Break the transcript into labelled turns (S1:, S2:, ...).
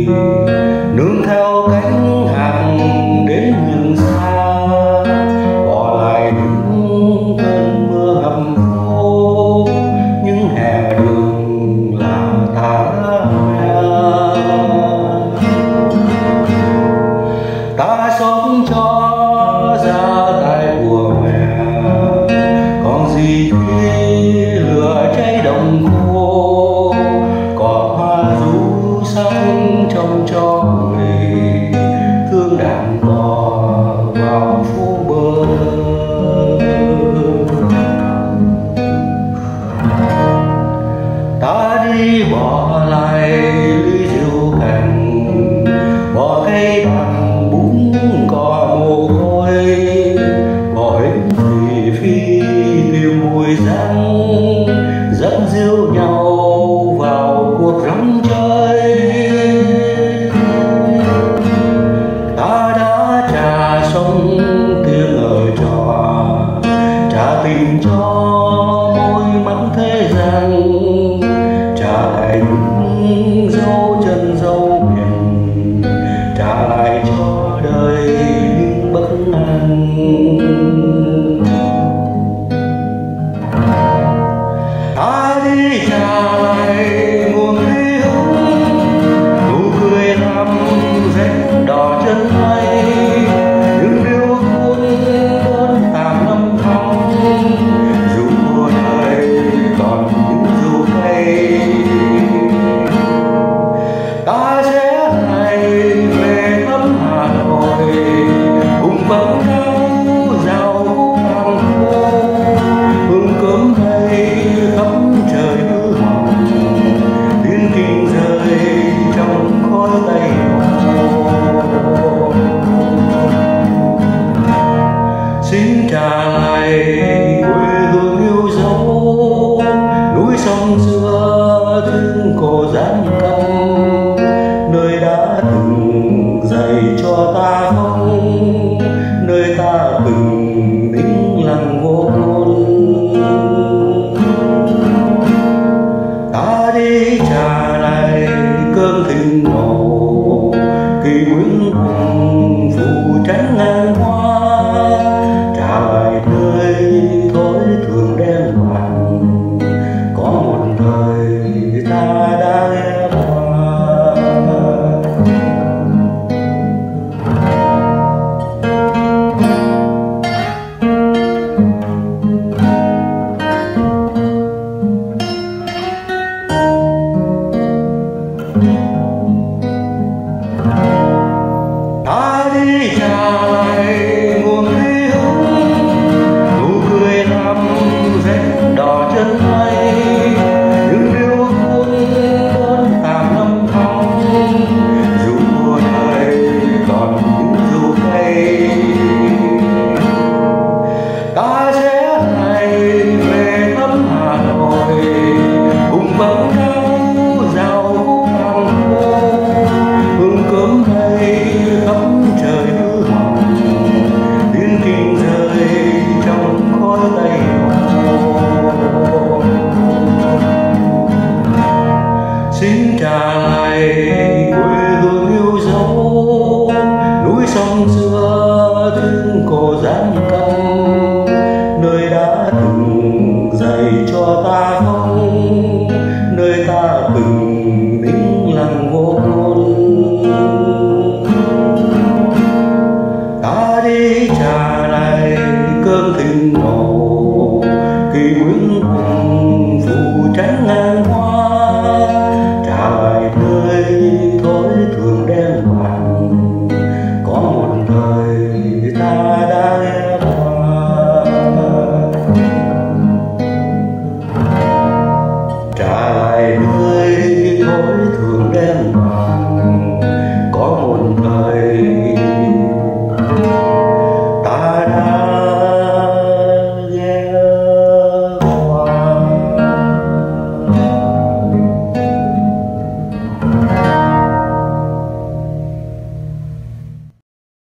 S1: nương theo cánh hàng đến miền xa, bỏ lại những cơn mưa ngập phố, những hè đường là tả me. Ta sống cho gia tài của mẹ, còn gì khi lửa cháy đồng khô, cỏ hoa rú sáng trong cho người thương đàn bò vào phố bơ. Ta đi bỏ lại ly rượu cành, bỏ cây bằng bún cỏ mồ côi, bỏ hình thị phi tìm mùi răng dẫn diêu nhau vào cuộc rong chơi. Ta đã trả sông tiếng ở trò, trả tình cho môi mắng thế gian, trả lại những dấu chân dấu biển, trả lại cho đời những bất an. Ta đi trả lại nguồn ký ức, nụ cười làm rẽ đỏ chân mây, những điệu buồn đơn tàn âm thầm, dù mùa đời còn những dù cây. Ta sẽ lại về thăm Hà Nội, cùng vầng cao rào hàng phố, hương cơm đầy khắp trời hư hỏng, tiếng kinh rơi trong khói tay hồ. Xin trả lại quê hương yêu dấu, núi sông xưa thương cổ gian căm, nơi đã từng dạy cho ta không, nơi ta từng nín lặng vô ngôn. Ta đi trả lại cơn thịnh nộ, kỳ nguyễn hùng phụ tránh ngang hoa, trả lại nơi thói thường đen vàng, có một thời ta đã ghé qua. Ta đi trả lại